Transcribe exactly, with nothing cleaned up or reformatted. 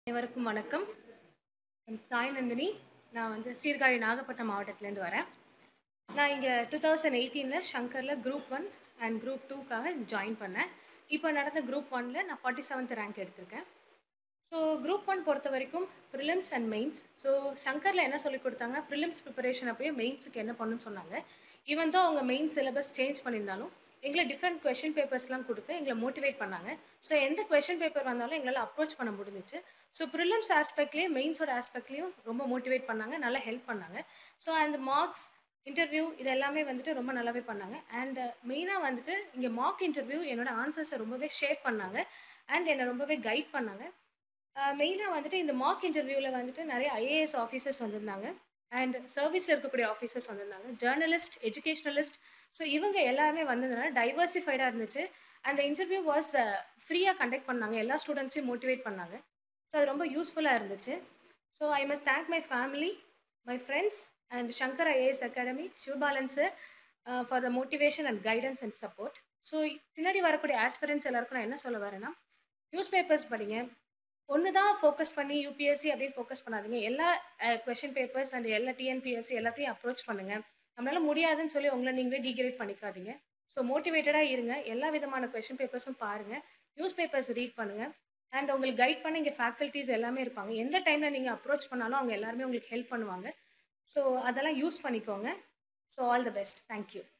அனைவருக்கும் வணக்கம். சாய்நந்தினி. நான் வந்து சீர்காழி நாகப்பட்டினம் மாவட்டத்திலேருந்து வரேன். நான் இங்கே டூ தௌசண்ட் எயிட்டீனில் ஷங்கரில் குரூப் ஒன் அண்ட் குரூப் டூக்காக ஜாயின் பண்ணேன். இப்போ நடந்த குரூப் ஒனில் நான் ஃபார்ட்டி செவன்த் ரேங்க் எடுத்திருக்கேன். ஸோ குரூப் ஒன் பொறுத்த வரைக்கும் ப்ரிலிம்ஸ் அண்ட் மெயின்ஸ். ஸோ ஷங்கரில் என்ன சொல்லி கொடுத்தாங்க, ப்ரிலிம்ஸ் ப்ரிப்பரேஷன் அப்போயே மெயின்ஸுக்கு என்ன பண்ணணும்னு சொன்னாங்க. ஈவன் தான் அவங்க மெயின் சிலபஸ் சேஞ்ச் பண்ணியிருந்தாலும் எங்களை டிஃப்ரெண்ட் கொஷின் பேப்பர்ஸ்லாம் கொடுத்து எங்களை மோட்டிவேட் பண்ணாங்க. ஸோ எந்த கொஷின் பேப்பர் வந்தாலும் எங்களால் அப்ரோச் பண்ண முடிஞ்சிச்சு. ஸோ ப்ரிலிம்ஸ் ஆஸ்பெக்ட்லேயும் மெயின்ஸோட ஆஸ்பெக்ட்லேயும் ரொம்ப மோட்டிவேட் பண்ணாங்க, நல்லா ஹெல்ப் பண்ணாங்க. ஸோ அந்த மார்க்ஸ் இன்டர்வியூ இது எல்லாமே வந்துட்டு ரொம்ப நல்லாவே பண்ணாங்க. அண்ட் மெயினாக வந்துட்டு இங்கே மார்க் இன்டர்வியூ என்னோட ஆன்சர்ஸை ரொம்பவே ஷேர் பண்ணாங்க அண்ட் என்னை ரொம்பவே கைட் பண்ணாங்க. மெயினாக வந்துட்டு இந்த மார்க் இன்டர்வியூவில் வந்துட்டு நிறைய ஐஏஎஸ் ஆஃபீஸர்ஸ் வந்திருந்தாங்க அண்ட் சர்வீஸில் இருக்கக்கூடிய ஆஃபீஸர்ஸ் வந்திருந்தாங்க, ஜேர்னலிஸ்ட், எஜுகேஷனலிஸ்ட். ஸோ இவங்க எல்லாருமே வந்ததுனால டைவர்சிஃபைடாக இருந்துச்சு. அந்த இன்டர்வியூ வாஸ் ஃப்ரீயாக கண்டக்ட் பண்ணாங்க, எல்லா ஸ்டூடெண்ட்ஸையும் மோட்டிவேட் பண்ணாங்க. ஸோ அது ரொம்ப யூஸ்ஃபுல்லாக இருந்துச்சு. So I must thank my family, my friends and Shankar IAS academy, Sivabalan sir for the motivation and guidance and support. So பின்னாடி வரக்கூடிய ஆஸ்பிரன்ஸ் எல்லாருக்கும் நான் என்ன சொல்ல வரேன்னா, நியூஸ் பேப்பர்ஸ் படிங்க. ஒன்று தான் ஃபோக்கஸ் பண்ணி யூபிஎஸ்சி அப்படின்னு ஃபோக்கஸ் பண்ணாதீங்க. எல்லா கொஷின் பேப்பர்ஸ் அண்ட் எல்லா டிஎன்பிஎஸ்சி எல்லாத்தையும் அப்ரோச் பண்ணுங்கள். நம்மளால முடியாதுன்னு சொல்லி உங்களை நீங்களே டிகிரேட் பண்ணிக்காதீங்க. ஸோ மோட்டிவேட்டடாக இருங்க. எல்லா விதமான கொஷின் பேப்பர்ஸும் பாருங்கள், நியூஸ் பேப்பர்ஸ் ரீட் பண்ணுங்கள். அண்ட் உங்களுக்கு கைட் பண்ண இங்கே ஃபேக்கல்ட்டிஸ் எல்லாமே இருப்பாங்க. எந்த டைமில் நீங்கள் அப்ரோச் பண்ணாலும் அவங்க எல்லாருமே உங்களுக்கு ஹெல்ப் பண்ணுவாங்க. ஸோ அதெல்லாம் யூஸ் பண்ணிக்கோங்க. So all the best. Thank you.